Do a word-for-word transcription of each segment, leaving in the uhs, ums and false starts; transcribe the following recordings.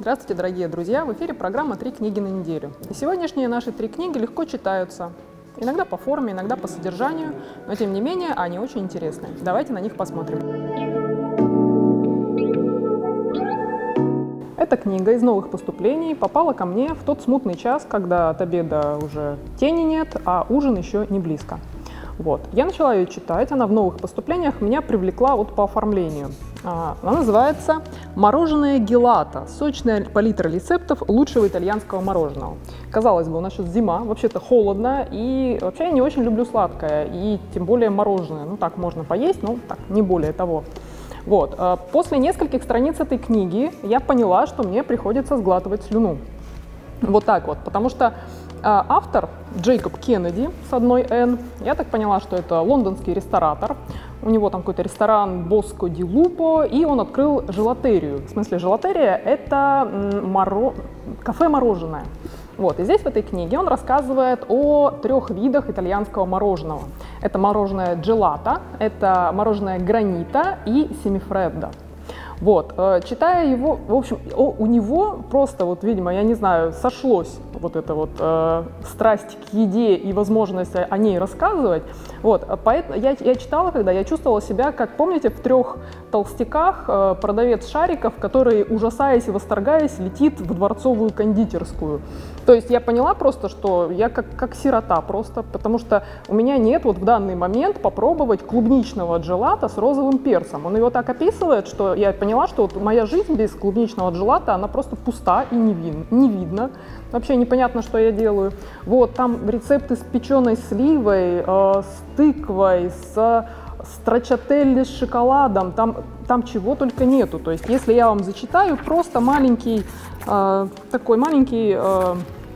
Здравствуйте, дорогие друзья! В эфире программа «Три книги на неделю». И сегодняшние наши три книги легко читаются. Иногда по форме, иногда по содержанию, но тем не менее они очень интересны. Давайте на них посмотрим. Эта книга из новых поступлений попала ко мне в тот смутный час, когда от обеда уже тени нет, а ужин еще не близко. Вот. Я начала ее читать, она в новых поступлениях меня привлекла вот по оформлению. Она называется «Мороженое гелато. Сочная палитра рецептов лучшего итальянского мороженого». Казалось бы, у нас сейчас зима, вообще-то холодно, и вообще я не очень люблю сладкое, и тем более мороженое. Ну так, можно поесть, но так, не более того. Вот. После нескольких страниц этой книги я поняла, что мне приходится сглатывать слюну. Вот так вот, потому что автор Джейкоб Кеннеди с одной «Н», я так поняла, что это лондонский ресторатор, у него там какой-то ресторан Боско ди Лупо, и он открыл желатерию. В смысле, желатерия — это моро... кафе-мороженое. Вот, и здесь в этой книге он рассказывает о трех видах итальянского мороженого. Это мороженое джелато, это мороженое гранита и семифреддо. Вот, читая его, в общем, у него просто, вот, видимо, я не знаю, сошлось вот эта вот э, страсть к еде и возможность о ней рассказывать. Вот, поэтому я, я читала, когда я чувствовала себя, как, помните, в трех толстяках э, продавец шариков, который, ужасаясь и восторгаясь, летит в дворцовую кондитерскую. То есть я поняла просто, что я как, как сирота просто, потому что у меня нет вот в данный момент попробовать клубничного джелато с розовым перцем. Он его так описывает, что я поняла, что вот моя жизнь без клубничного джелато, она просто пуста и не, вид, не видно. Вообще непонятно, что я делаю. Вот, там рецепты с печеной сливой, э, с тыквой, с страчателли с шоколадом, там, там чего только нету. То есть, если я вам зачитаю, просто маленький, э, такой маленький э,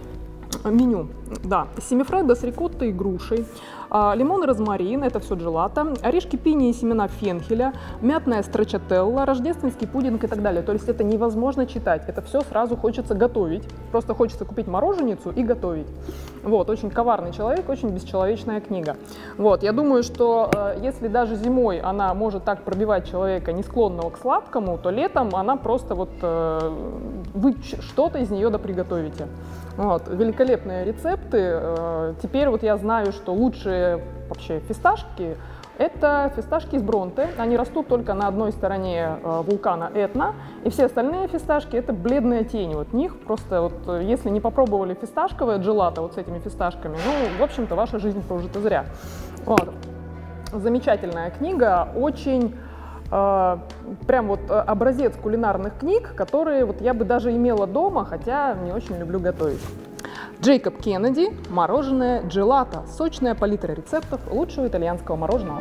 меню. Да, семифреддо с рикоттой и грушей, э, лимон и розмарин, это все джелато, орешки пинии и семена фенхеля, мятная страчателла, рождественский пудинг и так далее. То есть это невозможно читать, это все сразу хочется готовить. Просто хочется купить мороженицу и готовить. Вот, очень коварный человек, очень бесчеловечная книга. Вот, я думаю, что э, если даже зимой она может так пробивать человека, не склонного к сладкому, то летом она просто вот, э, вы что-то из нее доприготовите. Вот, великолепные рецепты. Э, теперь вот я знаю, что лучшие вообще фисташки — это фисташки из Бронте. Они растут только на одной стороне э, вулкана Этна, и все остальные фисташки — это бледные тени от них. Просто вот, если не попробовали фисташковое джелато вот с этими фисташками, ну, в общем-то, ваша жизнь прожита зря. Вот. Замечательная книга, очень э, прям вот образец кулинарных книг, которые вот я бы даже имела дома, хотя не очень люблю готовить. Джейкоб Кеннеди «Мороженое джелато. Сочная палитра рецептов лучшего итальянского мороженого».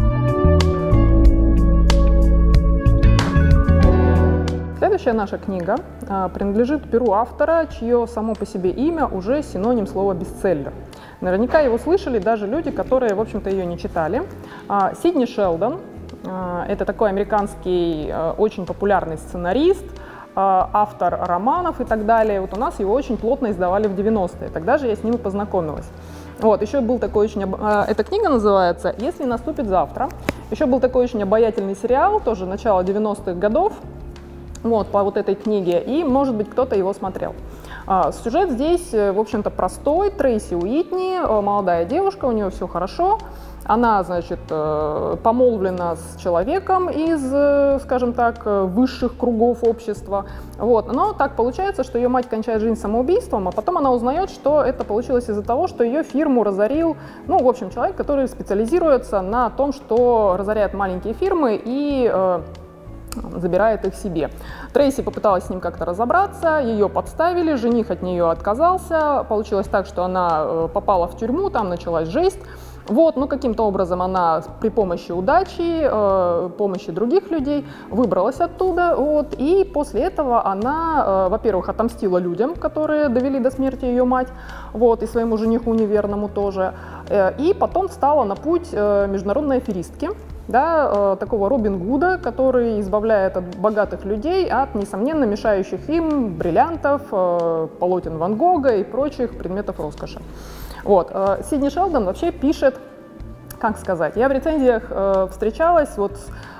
Следующая наша книга а, принадлежит перу автора, чье само по себе имя уже синоним слова «бестселлер». Наверняка его слышали даже люди, которые, в общем-то, ее не читали. А, Сидни Шелдон а, – это такой американский а, очень популярный сценарист, автор романов и так далее. Вот у нас его очень плотно издавали в девяностые. Тогда же я с ним и познакомилась. Вот, еще был такой очень... Эта книга называется «Если наступит завтра». Еще был такой очень обаятельный сериал, тоже начало девяностых годов, вот, по вот этой книге, и, может быть, кто-то его смотрел. Сюжет здесь, в общем-то, простой. Трейси Уитни, молодая девушка, у нее все хорошо. Она, значит, помолвлена с человеком из, скажем так, высших кругов общества. Вот. Но так получается, что ее мать кончает жизнь самоубийством, а потом она узнает, что это получилось из-за того, что ее фирму разорил, ну, в общем, человек, который специализируется на том, что разоряет маленькие фирмы и э, забирает их себе. Трейси попыталась с ним как-то разобраться, ее подставили, жених от нее отказался. Получилось так, что она попала в тюрьму, там началась жесть. Вот, ну каким-то образом она при помощи удачи, э, помощи других людей выбралась оттуда, вот, и после этого она, э, во-первых, отомстила людям, которые довели до смерти ее мать, вот, и своему жениху неверному тоже, э, и потом встала на путь э, международной аферистки, да, э, такого Робин Гуда, который избавляет от богатых людей от, несомненно, мешающих им бриллиантов, э, полотен Ван Гога и прочих предметов роскоши. Вот. Сидни Шелдон вообще пишет, как сказать, я в рецензиях э, встречалась вот с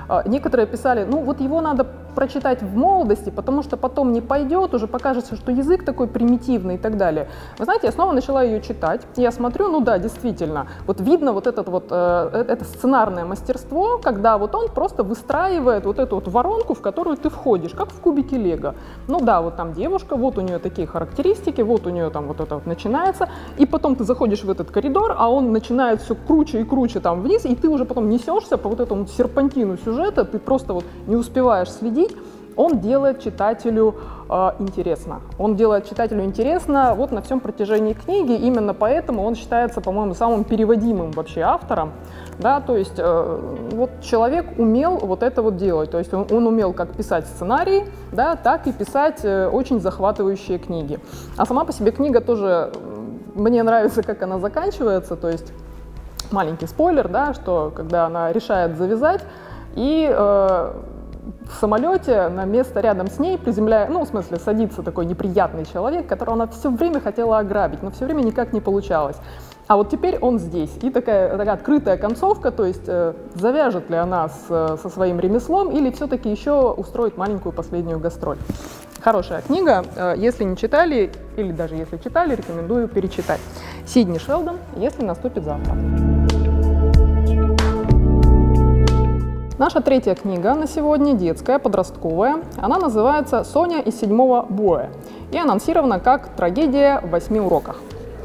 Некоторые писали, ну вот его надо прочитать в молодости, потому что потом не пойдет, уже покажется, что язык такой примитивный и так далее. Вы знаете, я снова начала ее читать, и я смотрю, ну да, действительно, вот видно вот, этот вот э, это сценарное мастерство, когда вот он просто выстраивает вот эту вот воронку, в которую ты входишь, как в кубике Лего. Ну да, вот там девушка, вот у нее такие характеристики, вот у нее там вот это вот начинается, и потом ты заходишь в этот коридор, а он начинает все круче и круче там вниз, и ты уже потом несешься по вот этому серпантину сюжета, ты просто вот не успеваешь следить. Он делает читателю э, интересно. Он делает читателю интересно вот на всем протяжении книги, именно поэтому он считается, по-моему, самым переводимым вообще автором. Да, то есть э, вот человек умел вот это вот делать, то есть он, он умел как писать сценарий, да, так и писать э, очень захватывающие книги. А сама по себе книга тоже, мне нравится, как она заканчивается, то есть маленький спойлер, да, что когда она решает завязать, и э, в самолете на место рядом с ней приземляет, ну, в смысле, садится такой неприятный человек, которого она все время хотела ограбить, но все время никак не получалось. А вот теперь он здесь. И такая, такая открытая концовка, то есть э, завяжет ли она с, со своим ремеслом или все-таки еще устроит маленькую последнюю гастроль. Хорошая книга. Э, если не читали, или даже если читали, рекомендую перечитать. Сидни Шелдон «Если наступит завтра». Наша третья книга на сегодня детская, подростковая. Она называется «Соня из седьмого Б» и анонсирована как «Трагедия в восьми уроках».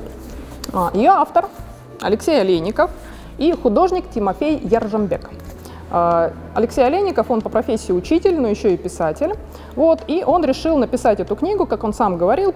Ее автор Алексей Олейников и художник Тимофей Яржамбек. Алексей Олейников, он по профессии учитель, но еще и писатель. Вот, и он решил написать эту книгу, как он сам говорил,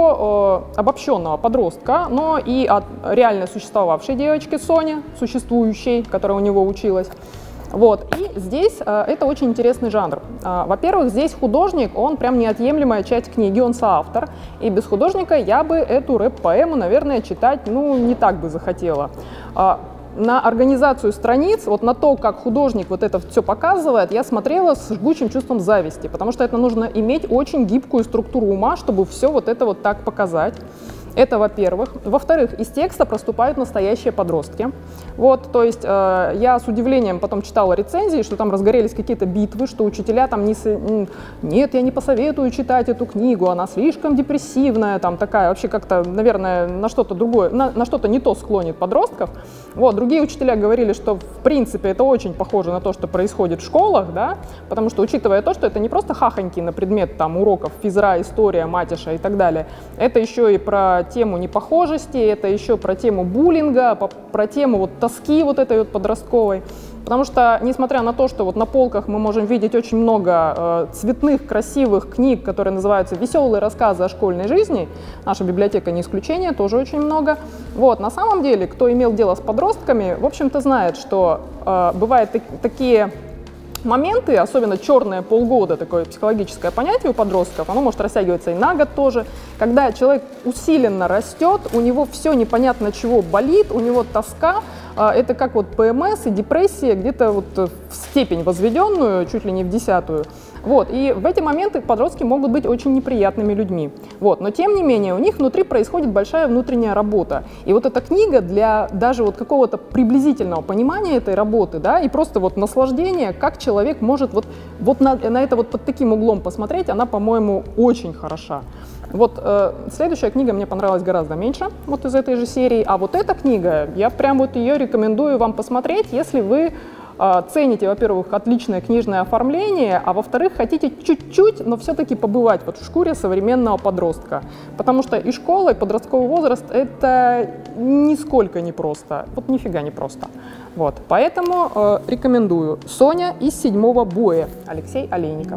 про э, обобщенного подростка, но и о реально существовавшей девочке Соне, существующей, которая у него училась. Вот. И здесь э, это очень интересный жанр. Э, во-первых, здесь художник, он прям неотъемлемая часть книги, он соавтор. И без художника я бы эту рэп-поэму, наверное, читать, ну, не так бы захотела. Э, на организацию страниц, вот на то, как художник вот это все показывает, я смотрела с жгучим чувством зависти, потому что это нужно иметь очень гибкую структуру ума, чтобы все вот это вот так показать. Это, во-первых. Во-вторых, из текста проступают настоящие подростки. Вот, то есть э, я с удивлением потом читала рецензии, что там разгорелись какие-то битвы, что учителя там не... Со... Нет, я не посоветую читать эту книгу, она слишком депрессивная, там такая, вообще как-то, наверное, на что-то другое, на, на что-то не то склонит подростков. Вот, другие учителя говорили, что в принципе это очень похоже на то, что происходит в школах, да, потому что, учитывая то, что это не просто хахоньки на предмет там уроков физра, история, матиша и так далее, это еще и про тему непохожести, это еще про тему буллинга, по, про тему вот тоски вот этой вот подростковой. Потому что, несмотря на то, что вот на полках мы можем видеть очень много э, цветных, красивых книг, которые называются «Веселые рассказы о школьной жизни», наша библиотека не исключение, тоже очень много. Вот, на самом деле, кто имел дело с подростками, в общем-то знает, что э, бывают так, такие моменты, особенно черные полгода, такое психологическое понятие у подростков, оно может растягиваться и на год тоже, когда человек усиленно растет, у него все непонятно чего болит, у него тоска, это как вот ПМС и депрессия где-то вот в степень возведенную, чуть ли не в десятую. Вот, и в эти моменты подростки могут быть очень неприятными людьми. Вот, но тем не менее у них внутри происходит большая внутренняя работа. И вот эта книга для даже вот какого-то приблизительного понимания этой работы, да, и просто вот наслаждения, как человек может вот, вот на, на это вот под таким углом посмотреть, она, по-моему, очень хороша. Вот э, следующая книга мне понравилась гораздо меньше, вот из этой же серии, а вот эта книга, я прям вот ее рекомендую вам посмотреть, если вы э, цените, во-первых, отличное книжное оформление, а во-вторых, хотите чуть-чуть, но все-таки побывать вот в шкуре современного подростка, потому что и школа, и подростковый возраст — это нисколько не просто, вот нифига не просто. Вот, поэтому э, рекомендую. «Соня из седьмого Б», Алексей Олейников.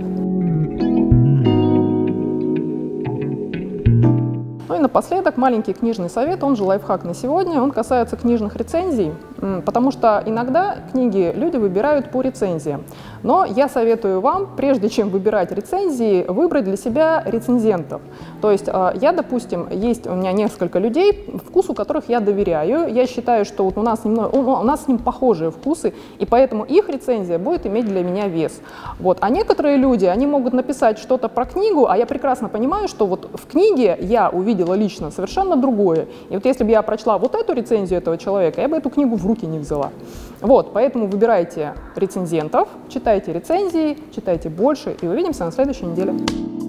Ну и напоследок маленький книжный совет, он же лайфхак на сегодня, он касается книжных рецензий, потому что иногда книги люди выбирают по рецензиям. Но я советую вам, прежде чем выбирать рецензии, выбрать для себя рецензентов. То есть я, допустим, есть у меня несколько людей, вкусу которых я доверяю, я считаю, что вот у нас, немного, у нас с ним похожие вкусы, и поэтому их рецензия будет иметь для меня вес. Вот. А некоторые люди, они могут написать что-то про книгу, а я прекрасно понимаю, что вот в книге я увидела лично совершенно другое. И вот если бы я прочла вот эту рецензию этого человека, я бы эту книгу в руки не взяла. Вот, поэтому выбирайте рецензентов, читайте рецензии, читайте больше, и увидимся на следующей неделе.